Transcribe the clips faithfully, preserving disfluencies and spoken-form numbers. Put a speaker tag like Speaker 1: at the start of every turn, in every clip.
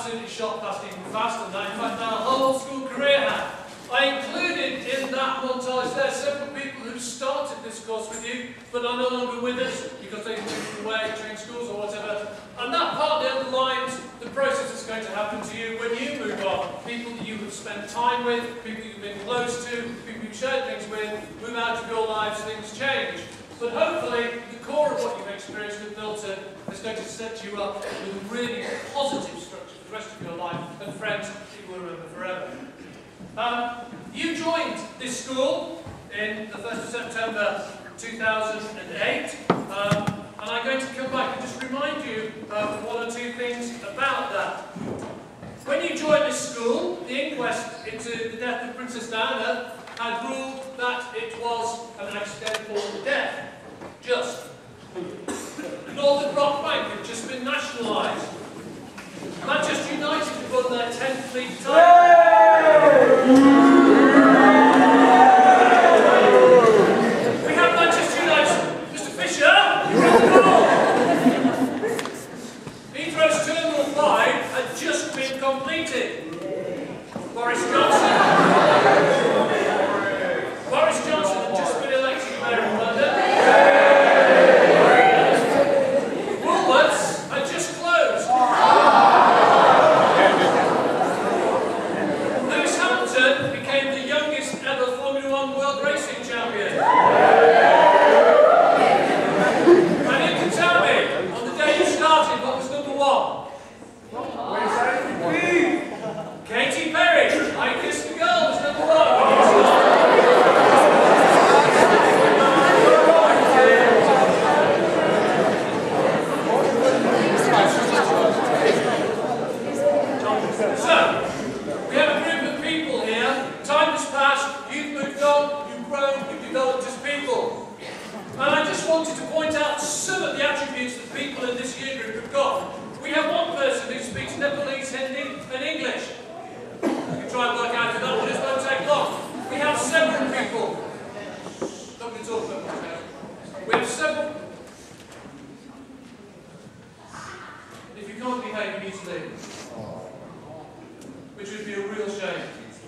Speaker 1: absolutely shot past even faster than that. In fact, our whole school career had. I included in that montage there several people who started this course with you, but are no longer with us because they've moved away, changed schools or whatever. And that partly underlines the process that's going to happen to you when you move on. People that you have spent time with, people you've been close to, people you've shared things with, move out of your lives, things change. But hopefully, the core of what you've experienced with Milton is going to set you up with a really positive structure for the rest of your life and friends that you will remember forever. Um, you joined this school in the first of September two thousand eight, um, and I'm going to come back and just remind you of one or two things about that. When you joined this school, the inquest into the death of Princess Diana had ruled that it was an accidental death. Just. Northern Rock Bank had just been nationalised. Manchester United had won their tenth league title. We have Manchester United. Mister Fisher, you're on the ball. Heathrow's Terminal five had just been completed. Boris Johnson. Boris Johnson had just been elected mayor of London. Woolworths had just closed. Lewis Hamilton became the youngest ever Formula One World Racing Champion. And you can tell me, on the day you started, what was number one? Katy Perry, I Kissed a Girl was number one. So, we have a group of people here. Time has passed, you've moved on, you've grown, you've developed as people. And I just wanted to point out some of the attributes that people in this year group have got. We have one person who speaks Nepalese, Hindi and English. You can try and work out if that one, it won't take long. We have several people. Not going to talk about that. We have several. If you can't behave, you need to leave. Which would be a real shame.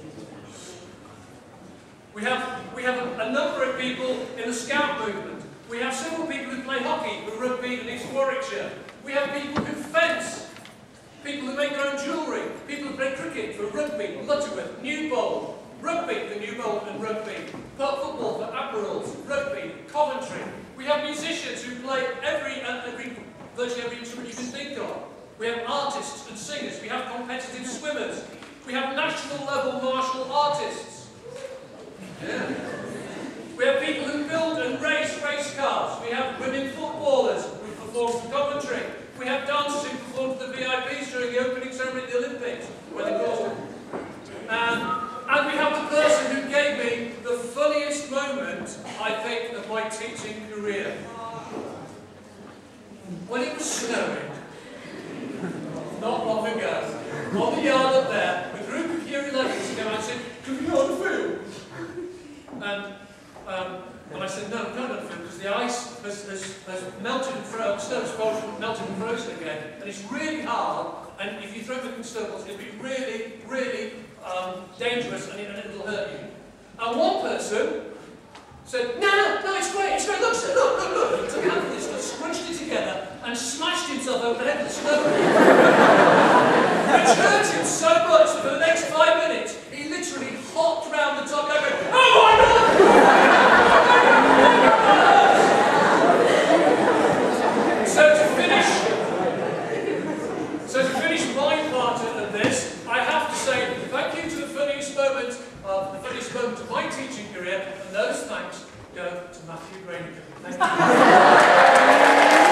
Speaker 1: We have, we have a, a number of people in the Scout movement. We have several people who play hockey, who rugby in East Warwickshire. We have people who fence, people who make their own jewellery, people who play cricket for Rugby, Lutterworth, Newbold, rugby for Newbold and Rugby, football for Admirals, rugby, Coventry. We have musicians who play every, uh, every, virtually every instrument you can think of. We have artists and singers. We have competitive swimmers. We have national level martial artists. Yeah. We have people who build and race race cars. We have women footballers who perform for Coventry. We have dancers who perform for the V I Ps during the opening ceremony of the Olympics, when they go on. Um, and we have the person who gave me the funniest moment, I think, of my teaching career. When it was snowing, not long ago, on the yard up there, a group of year elevens came out and said, "Can we on the field?" And um, and I said, "No, no, no, because the ice has, has, has melted and frozen, snow has melted and frozen again, and it's really hard, and if you throw the snowballs, it'll be really, really um, dangerous, and, it, and it'll hurt you." And one person said, "No, no, no, it's great, it's great, look, look, look, look." He took a handful of this, scrunched it together, and smashed himself over the head with the snow. Which hurt him so much that for the next five minutes, he literally hopped round the top going, "Oh my God!" So to finish, so to finish my part of this, I have to say thank you to the funniest moment of the funniest moment of my teaching career, and those thanks go to Matthew Grainger. Thank you.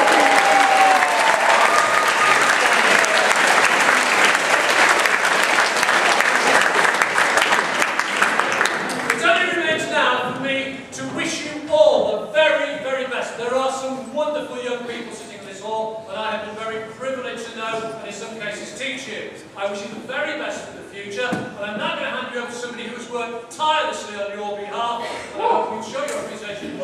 Speaker 1: I wish you the very best for the future, and I'm now going to hand you over to somebody who has worked tirelessly on your behalf, and I hope you can show your appreciation.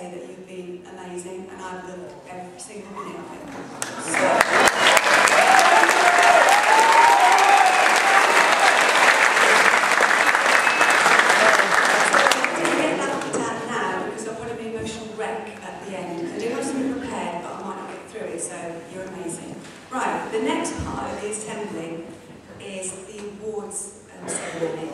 Speaker 2: say that you've been amazing, and I've loved every single minute of it. So, you're amazing. Right, the next part of the assembly is the awards um, ceremony,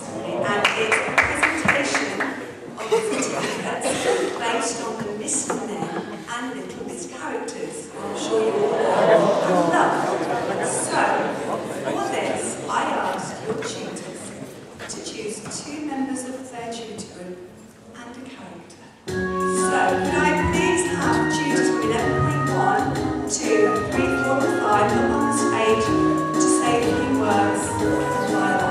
Speaker 2: and it's a presentation of the certificates based on the Miss Men and Little Miss characters. I'm sure you all have loved. So, for this, I asked your tutors to choose two members of their tutor group and a character. So, could I please have tutors from eleven point one, two, three, four, and five up on the stage to say a few words while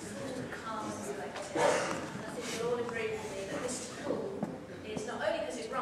Speaker 3: calm and collected. I think you'll all agree with me that this tool is not only because it's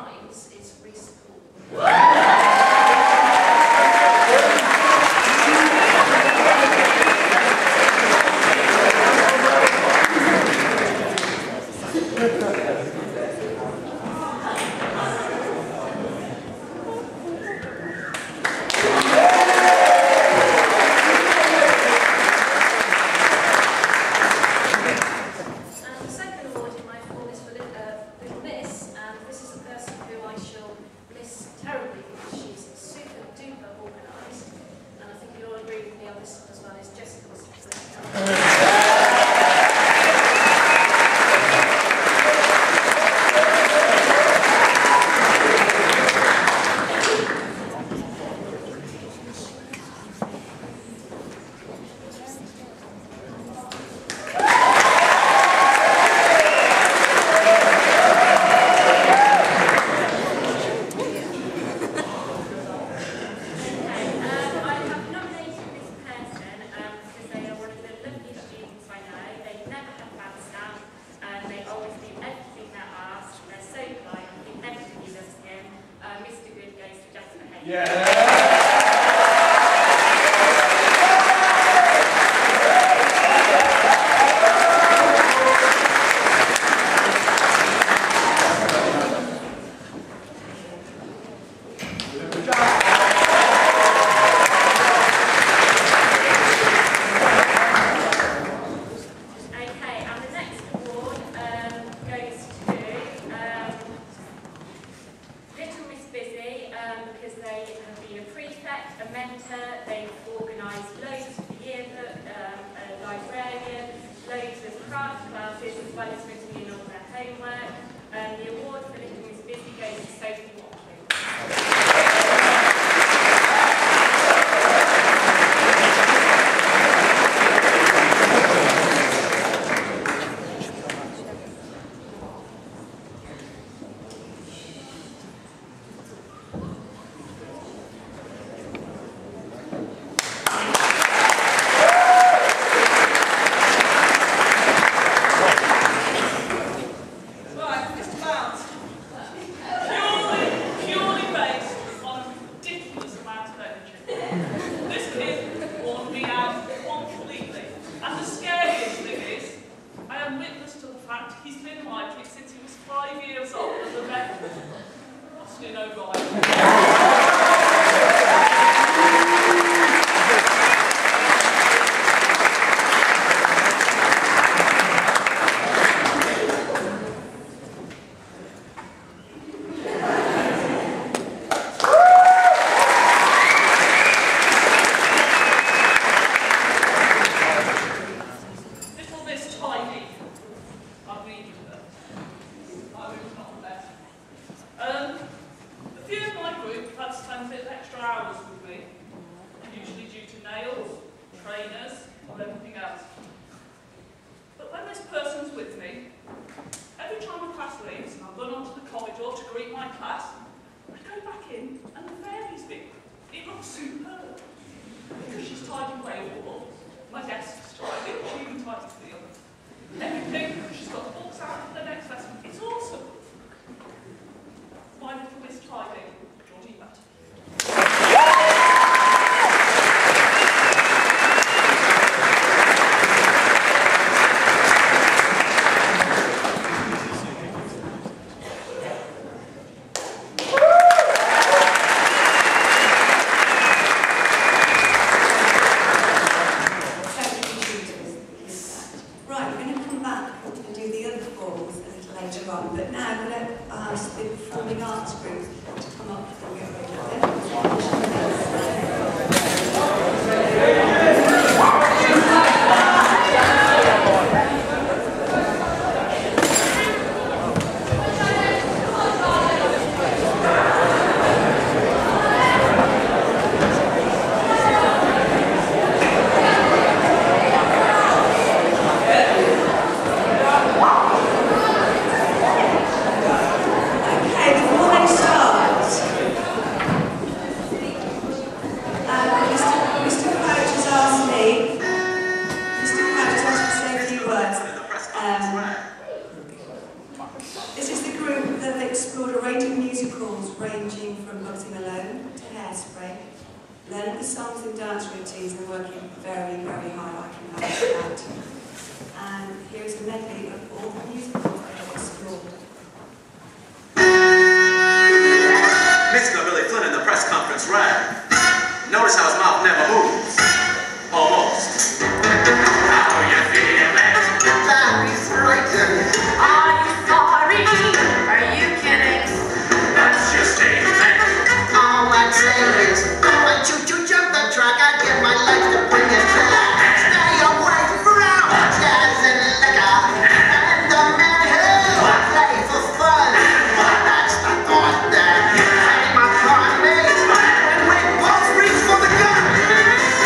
Speaker 3: Hey, my car, mate, when we both reach for the gun.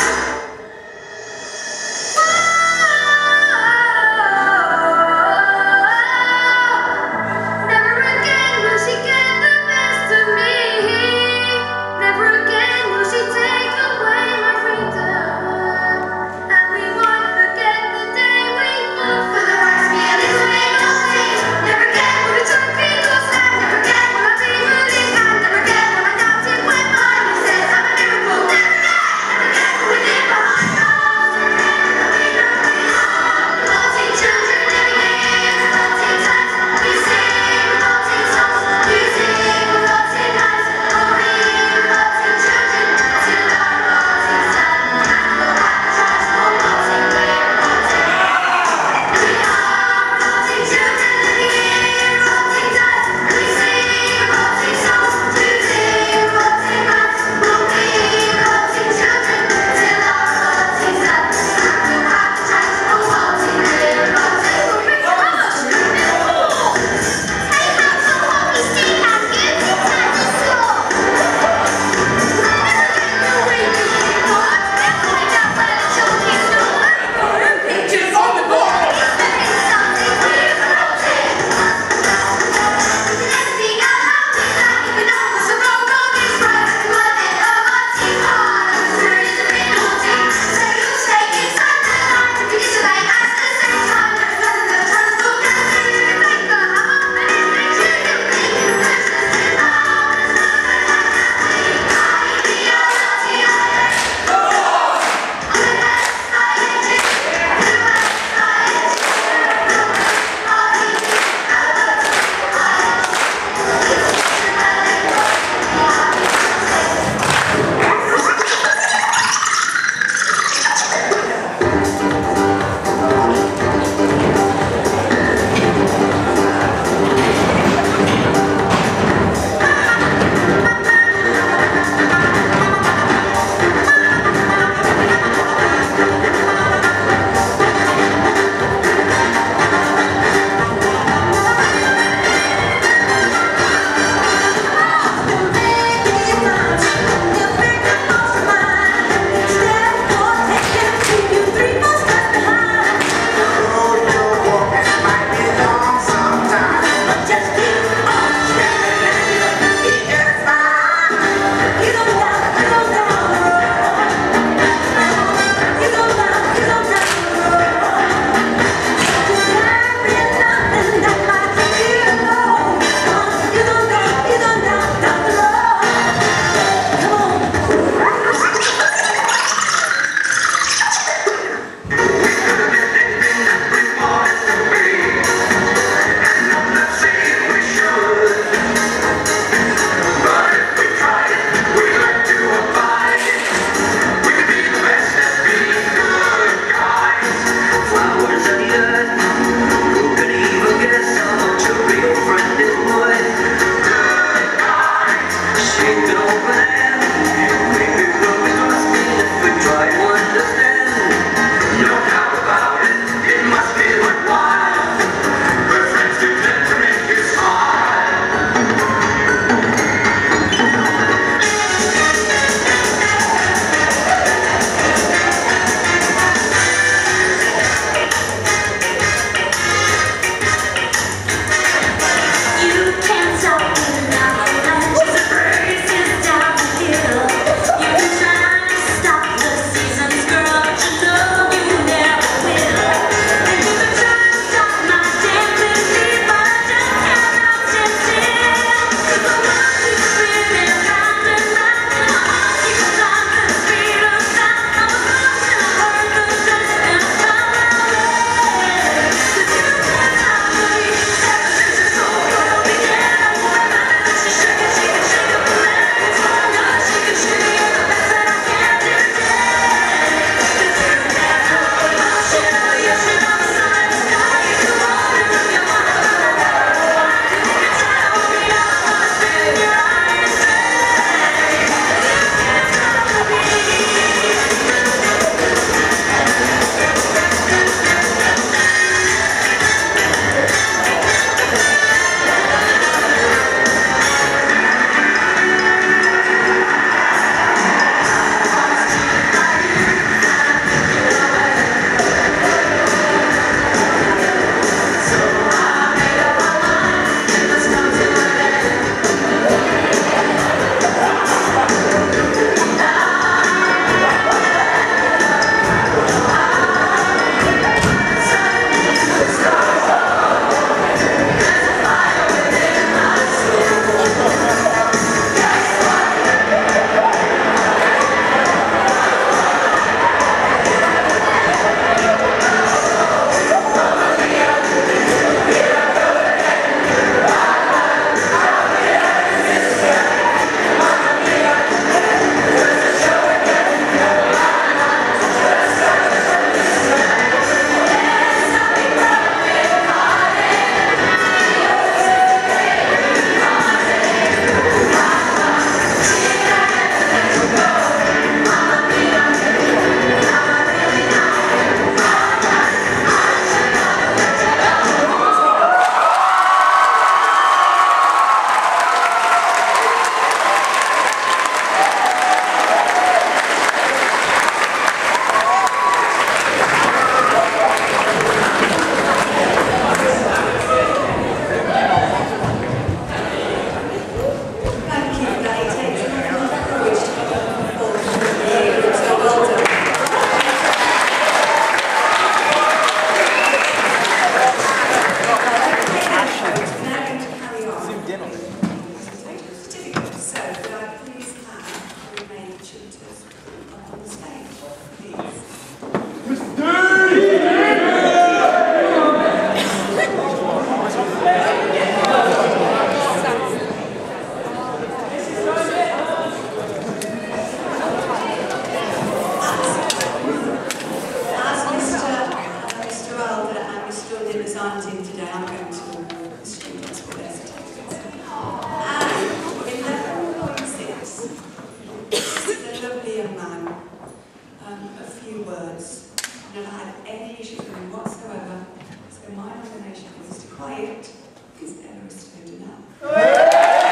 Speaker 2: few words. I've never had any issues with him whatsoever. So my nomination for Mister Quiet is Emma Stoner.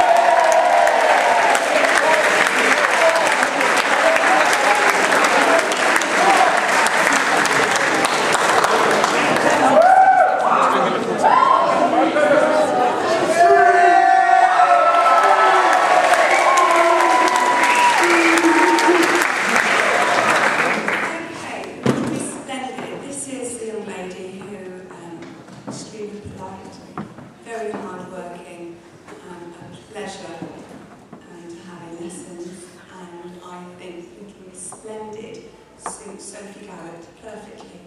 Speaker 2: Very hard-working, um, a pleasure and having lessons, and I think looking splendid suits Sophie Garrett perfectly.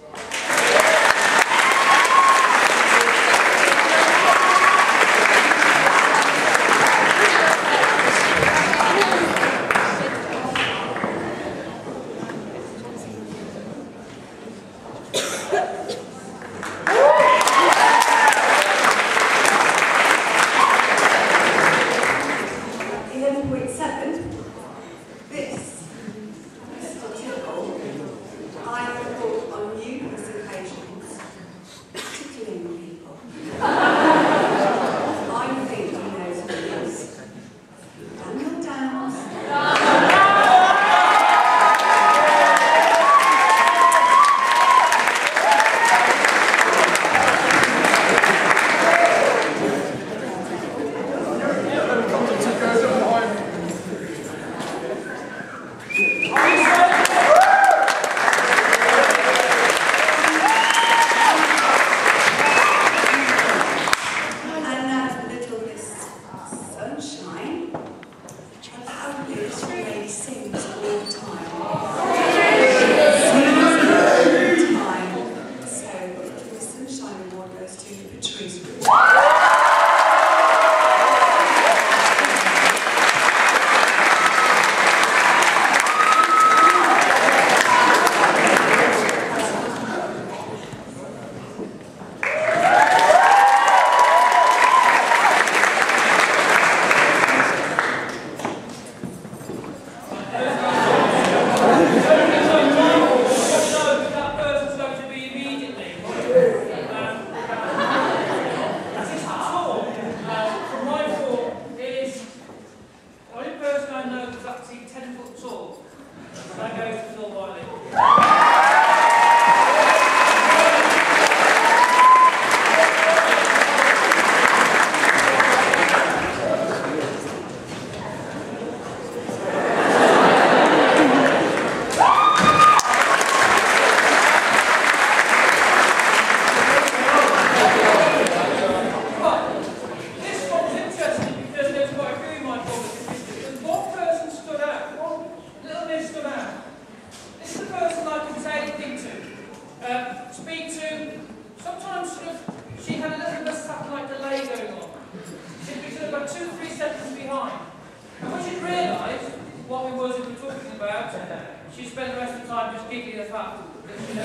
Speaker 1: She spent the rest of the time just giggling the fact that she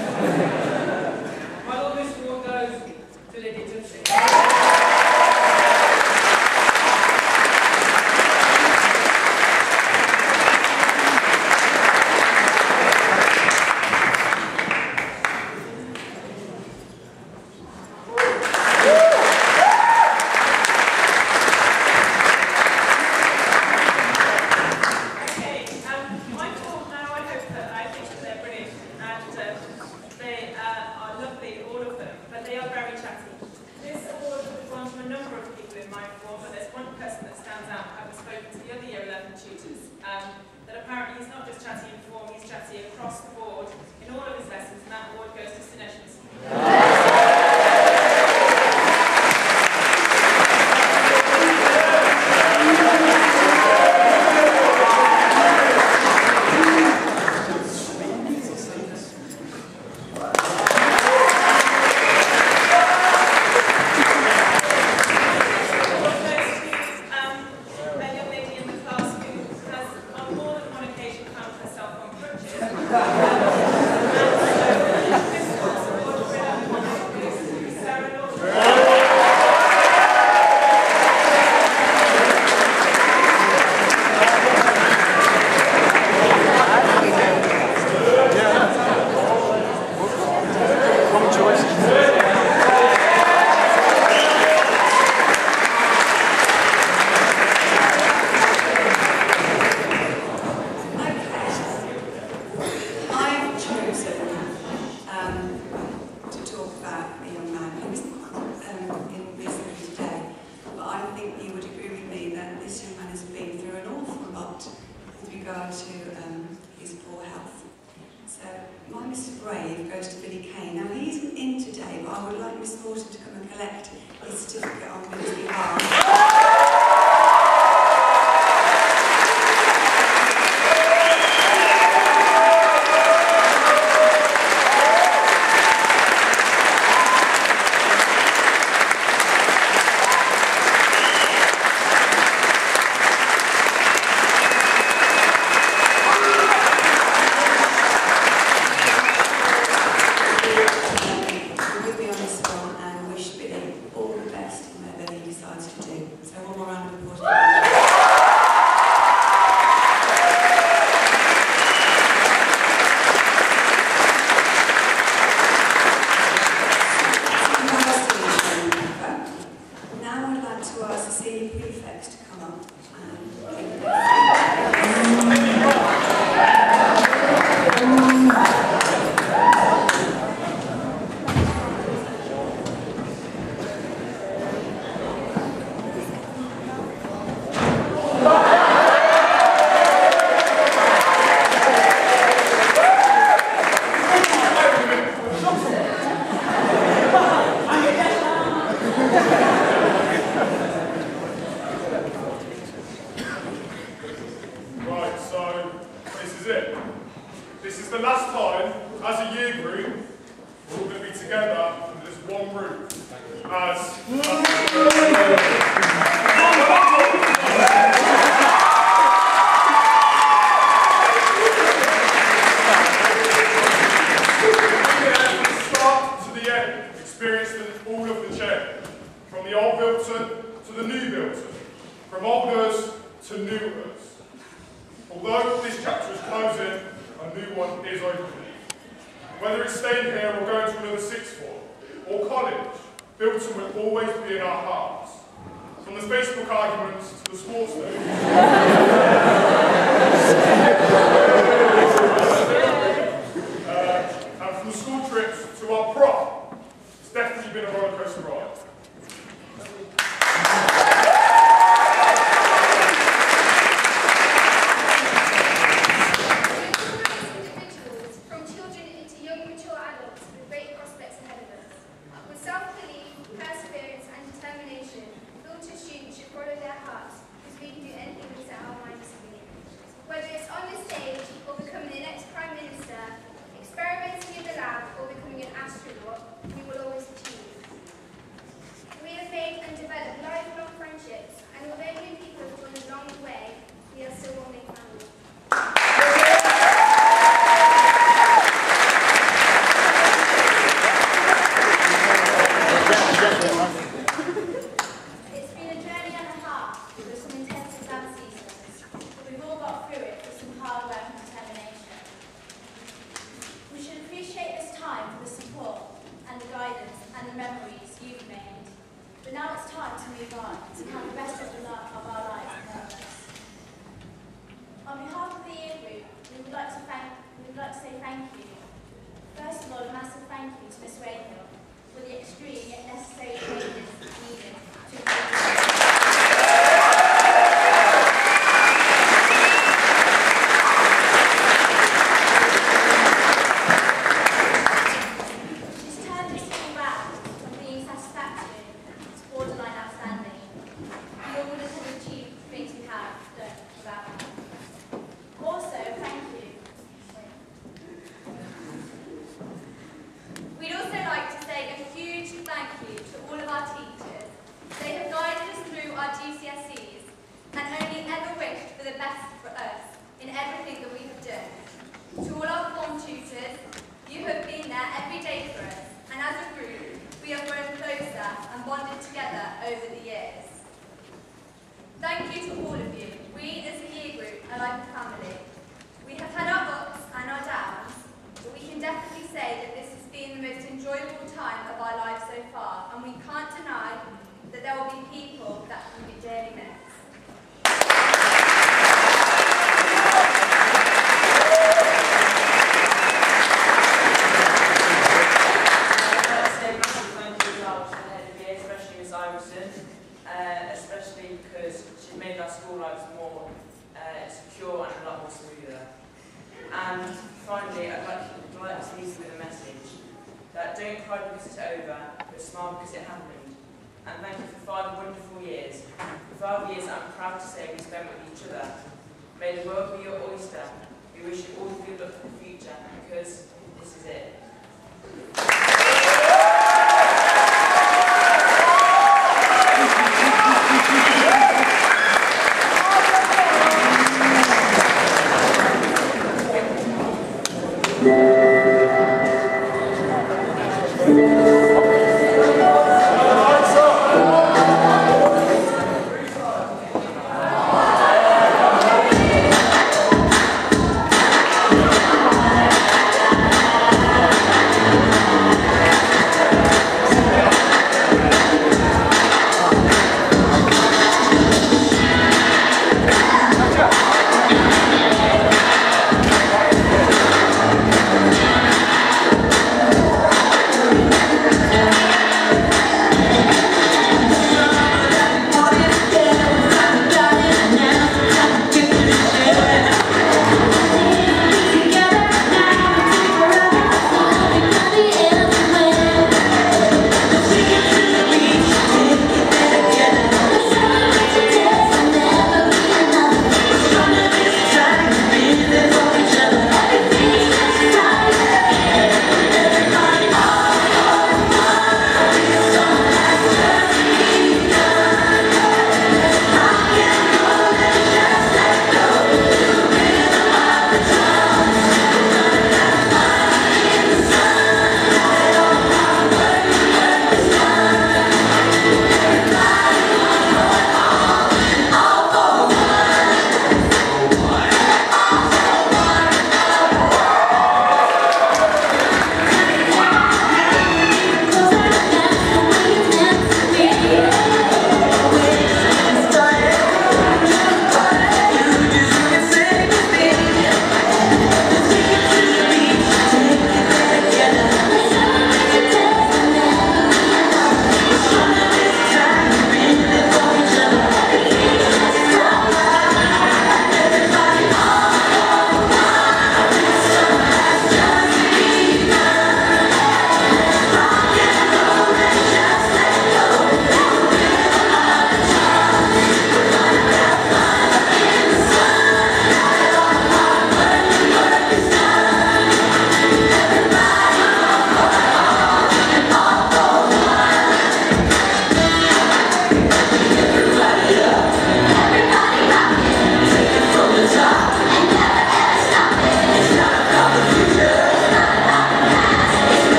Speaker 1: knows. My Lord Mister Ward goes to Lydia Tipsy.
Speaker 3: Yeah.
Speaker 2: to um, his poor health. So my Mister Brave goes to Billy Kane. Now he isn't in today, but I would like Miss Morton to come and collect his certificate on Billy's behalf.
Speaker 3: Uh, especially because she's made our school lives more uh, secure and a lot more smoother. And finally, I'd like, I'd like to leave you with a message that don't cry because it's over, but smile because it happened. And thank you for five wonderful years. The five years I'm proud to say we spent with each other. May the world be your oyster. We wish you all the good luck for the future, because this is it.
Speaker 4: Thank you.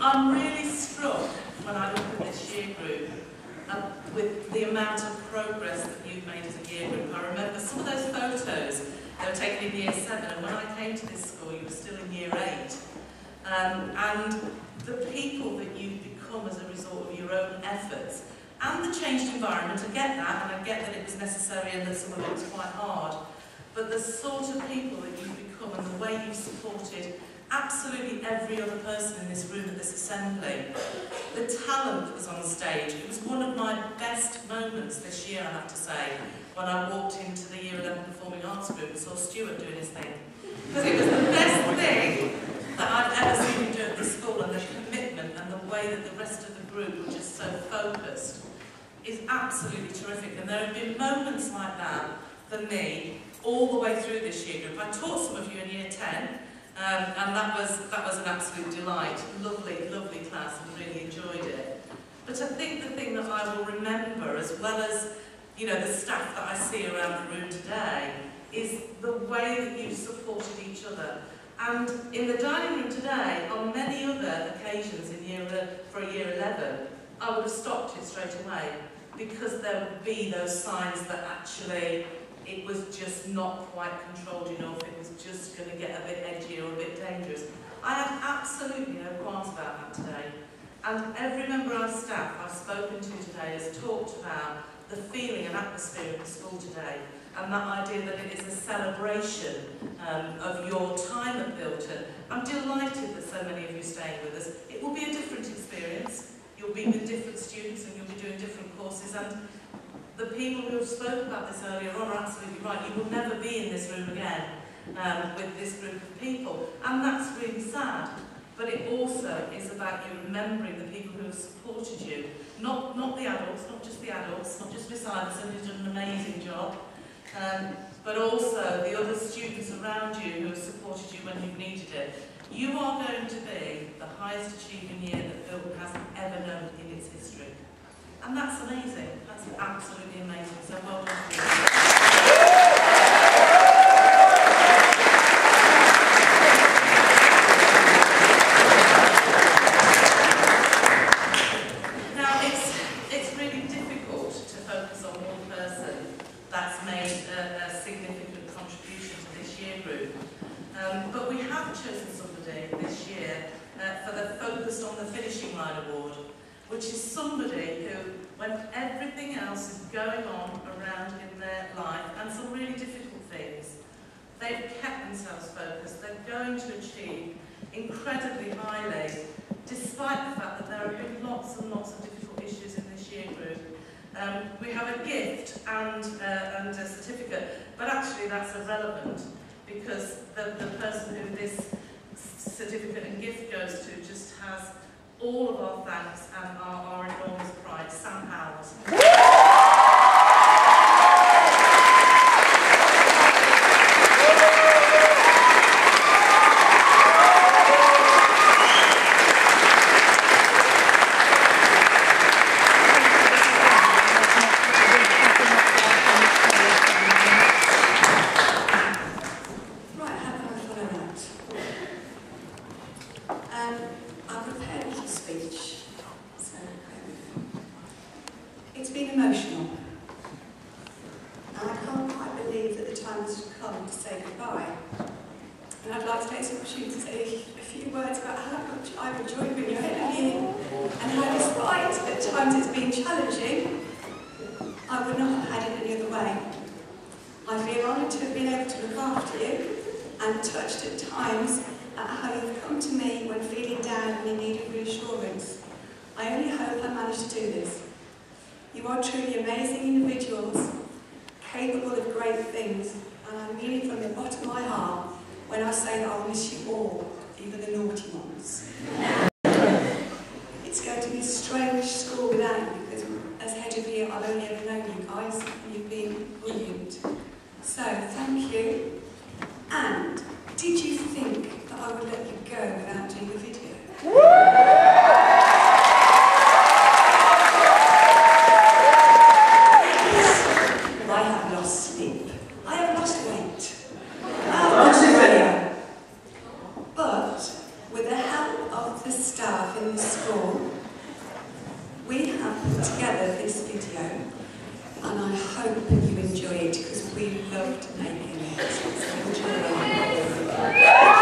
Speaker 4: I'm really struck when I look at this year group uh, with the amount of progress that you've made as a year group. I remember some of those photos, they were taken in year seven, and when I came to this school, you were still in year eight. Um, and the people that you've become as a result of your own efforts, and the changed environment, I get that, and I get that it was necessary and that some of it was quite hard, but the sort of people that you've become and the way you've supported absolutely every other person in this room at this assembly. The talent that was on stage, it was one of my best moments this year, I have to say, when I walked into the Year eleven Performing Arts group and saw Stuart doing his thing. Because it was the best thing that I'd ever seen him do at this school, and the commitment and the way that the rest of the group were just so focused is absolutely terrific. And there have been moments like that for me all the way through this year group. I taught some of you in year ten, um, and that was, that was an absolute delight. Lovely, lovely class, and really enjoyed it. But I think the thing that I will remember, as well as, you know, the staff that I see around the room today, is the way that you've supported each other. And in the dining room today, on many other occasions in year, for year eleven, I would have stopped it straight away, because there would be those signs that actually it was just not quite controlled enough, it was just going to get a bit edgy or a bit dangerous. I have absolutely no qualms about that today. And every member of our staff I've spoken to today has talked about the feeling and atmosphere of the school today, and that idea that it is a celebration um, of your time at Bilton. I'm delighted that so many of you are staying with us. It will be a different experience. You'll be with different students and you'll be doing different courses, and the people who have spoken about this earlier on are absolutely right. You will never be in this room again um, with this group of people, and that's really sad. But it also is about you remembering the people who have supported you, not, not the adults, not just the adults, not just Miss Iverson, who's done an amazing job, um, but also the other students around you who have supported you when you've needed it. You are going to be the highest achieving year that Bilton has ever known in its history. And that's amazing. That's absolutely amazing. So well done to you. Now, it's, it's really difficult to focus on one person that's made a, a significant contribution to this year group. Um, but we have chosen somebody this year uh, for the Focused on the Finishing Line Award, which is somebody who, when everything else is going on around in their life, and some really difficult things, they've kept themselves focused. They're going to achieve incredibly highly, despite the fact that there have been lots and lots of difficult issues in this year group. Um, we have a gift and, uh, and a certificate, but actually that's irrelevant, because the, the person who this certificate and gift goes to just has all of our thanks and our, our enormous pride. Sam Howells. But with the help of the staff
Speaker 2: staff in the school, we have put together this video, and I hope that you enjoy it because we loved making it. So enjoy it.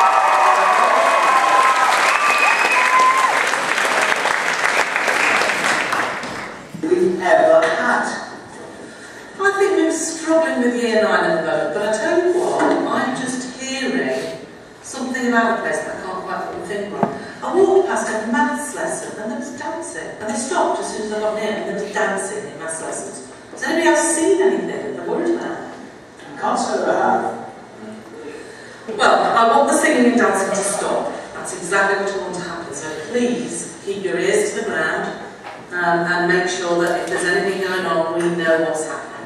Speaker 5: We've ever had. I think we were struggling with year nine at the moment, but I tell you what, I'm just hearing something about the place that I can't quite put my finger on. I walked past a maths lesson and there was dancing, and they stopped as soon as I got near and there was dancing in maths lessons. Has anybody else seen anything that they're worried about?
Speaker 6: I can't say that I have.
Speaker 5: Well, I want the singing and dancing to stop. That's exactly what I want to happen, so please keep your ears to the ground. Um, and make sure that if there's anything going on, we know what's happening.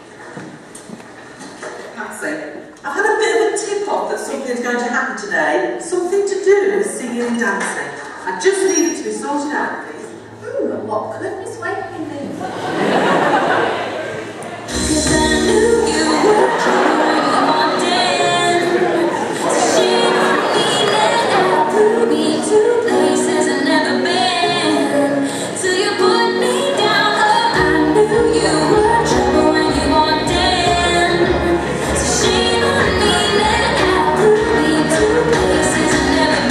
Speaker 5: Patsy, I've had a bit of a tip-off that something's going to happen today. Something to do with singing and dancing. I just need it to be sorted out, please.
Speaker 7: Ooh, and what could Miss Wakeling do? Cause I knew you were coming one day. She don't mean that I flew me to places I've never been. Till you put me down, oh, I knew you were trouble when you walked in. So shame on me that I flew me to places I've never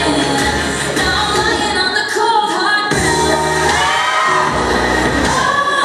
Speaker 7: been. Now I'm lying on the cold hard ground. Oh,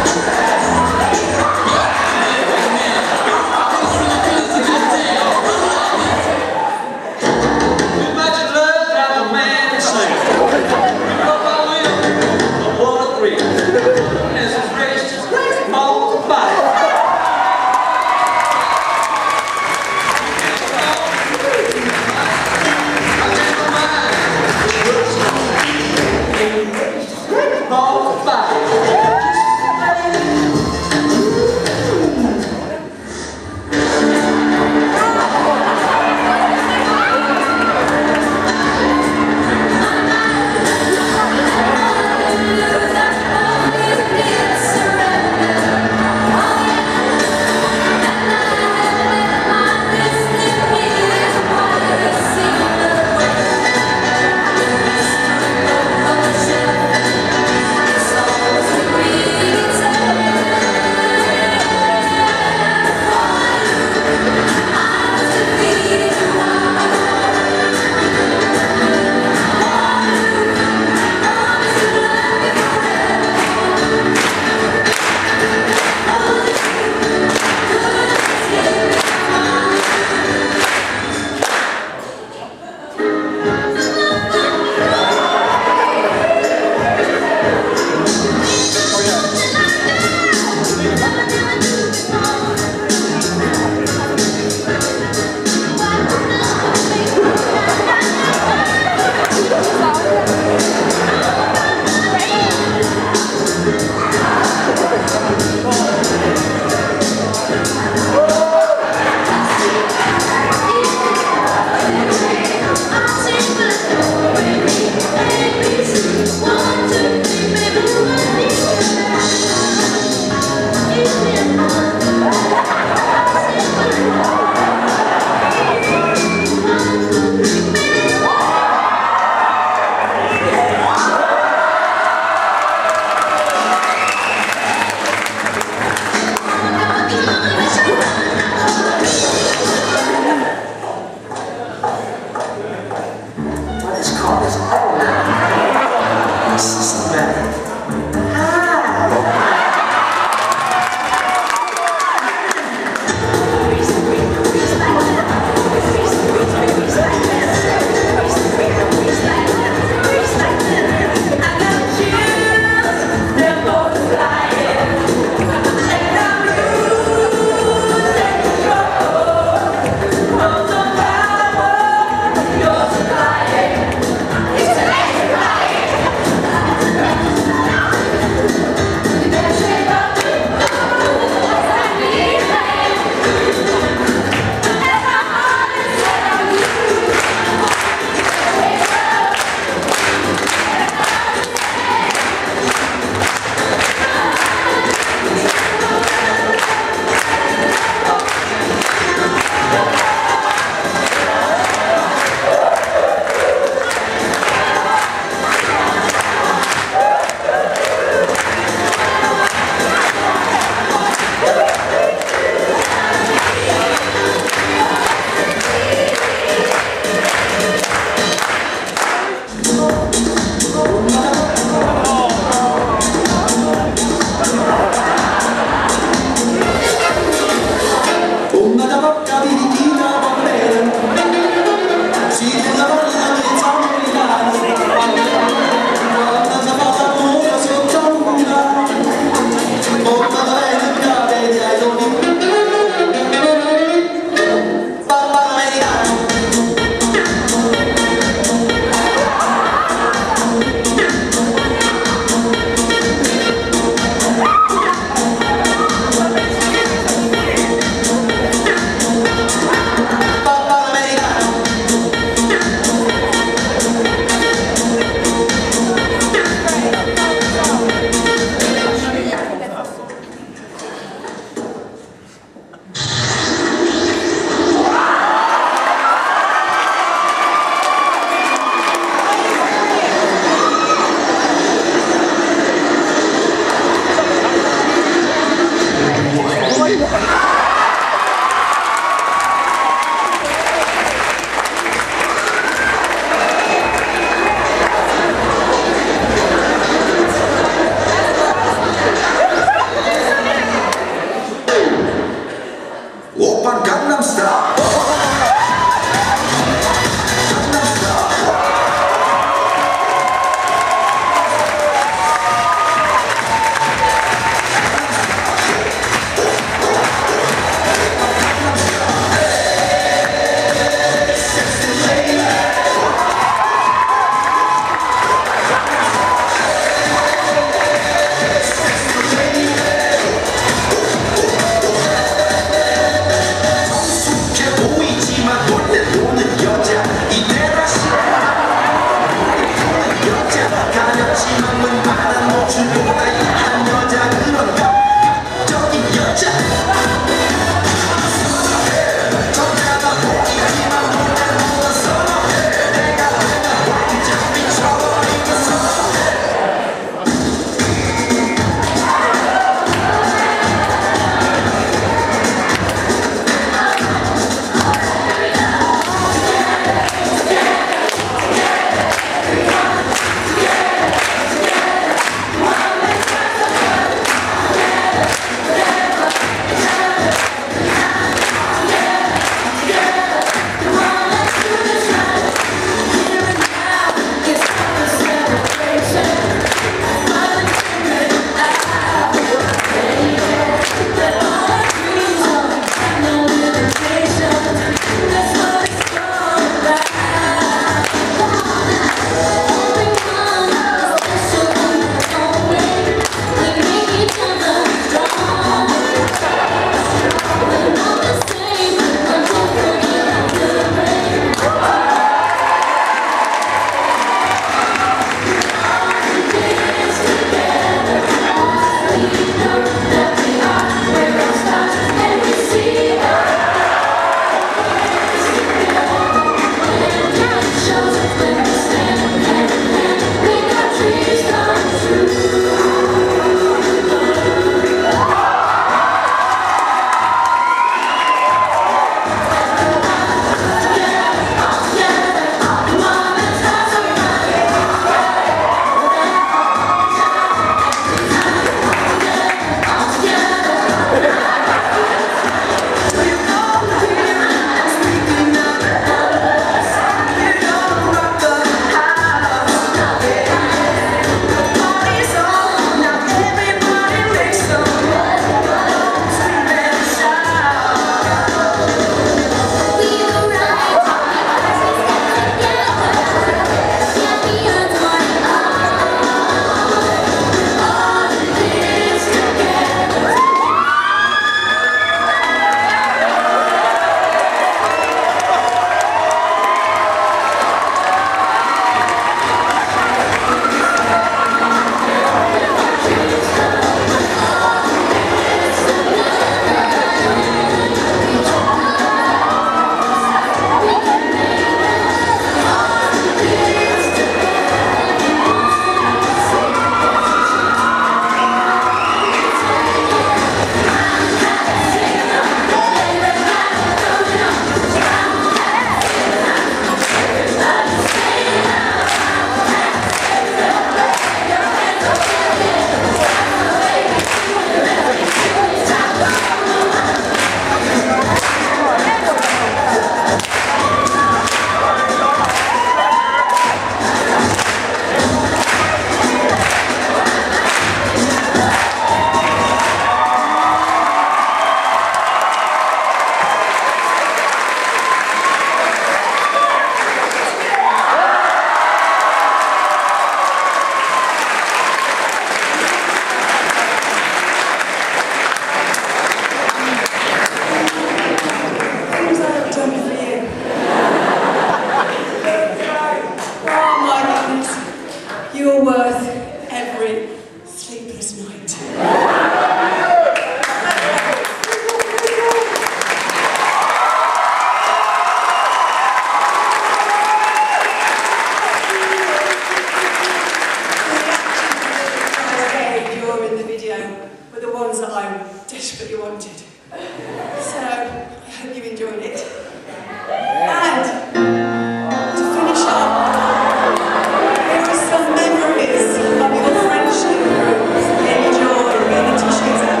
Speaker 2: ones that I desperately wanted. So, I hope you enjoyed it. And, to finish off, here are some memories of your friendship groups. Enjoy, get the tissues out.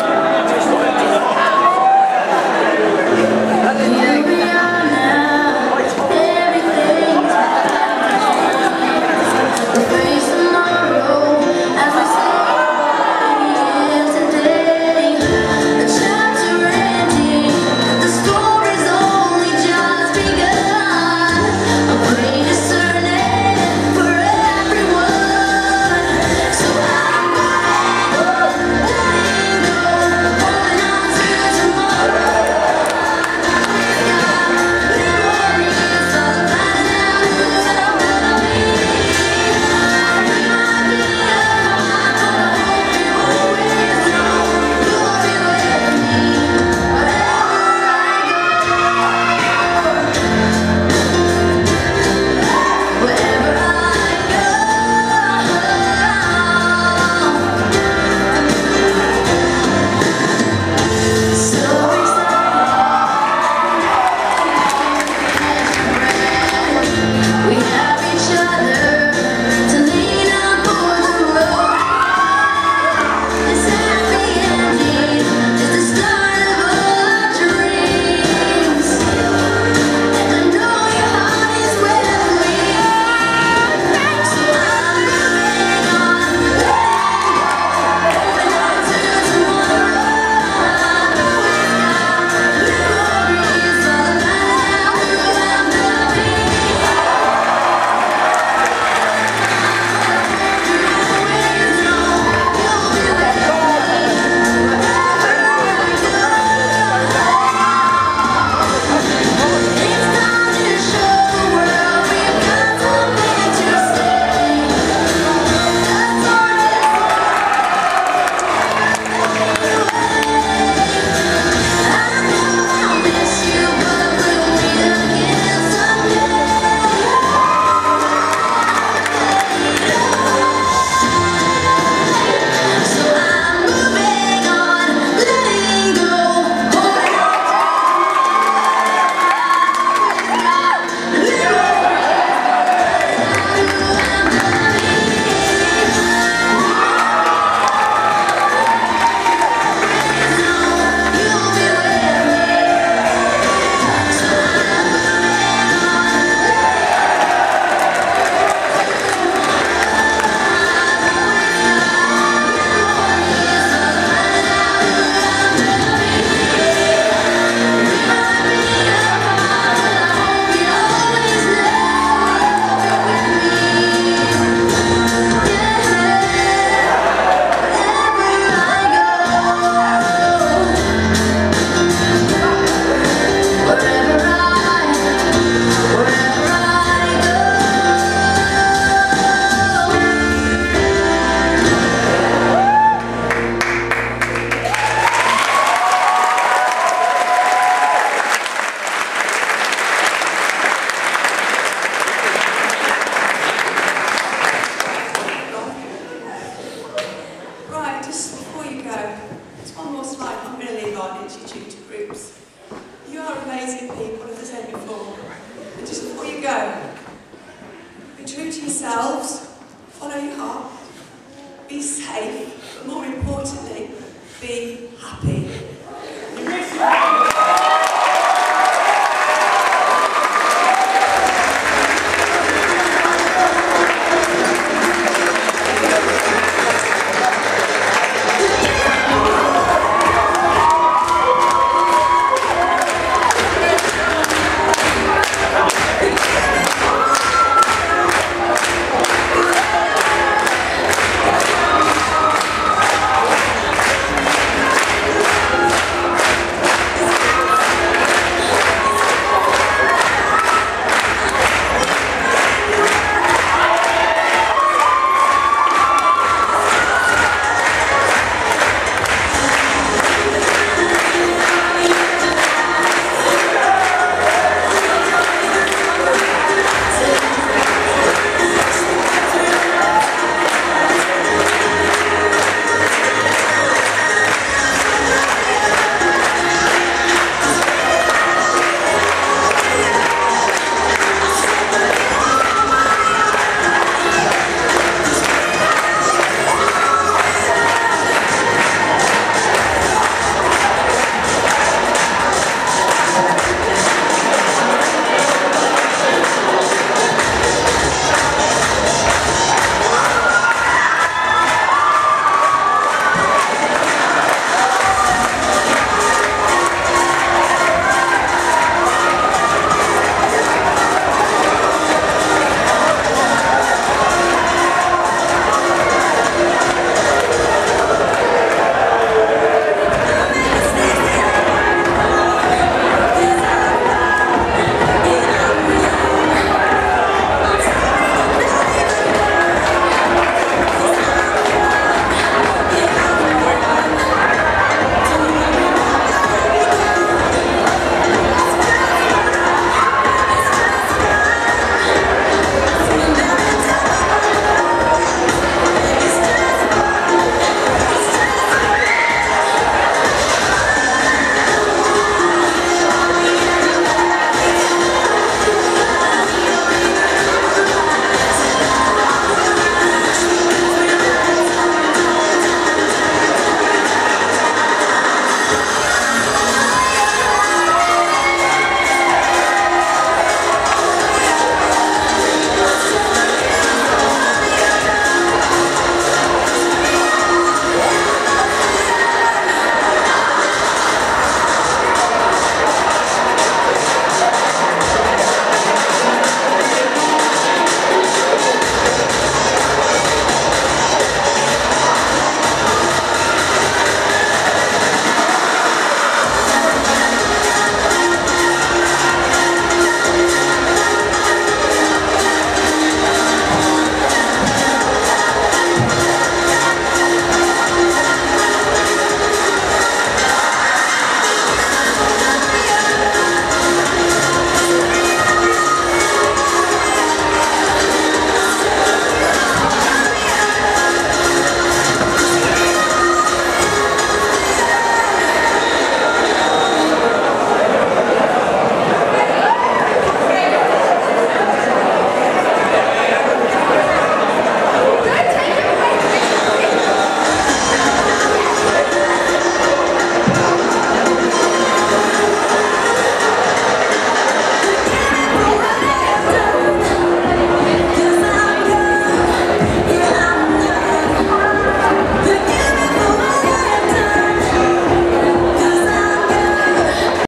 Speaker 7: Here we are now, everything's fine. We face tomorrow as we say goodbye today. The chapter ending, the story's only just begun. A great discerning for everyone. So I'm letting go, holding on to tomorrow. We have each other to lean on for the road. This happy ending is the start of our dreams, and I know your heart is with me. So I'm moving on, letting go, holding on to tomorrow. I know we've got memories all around who I'm gonna be.
Speaker 2: Right, just before you go, just one more slide. I'm going to leave on into your tutor groups. You are amazing people, as I said before. And just before you go, be true to yourselves, follow your heart, be safe, but more importantly, be happy.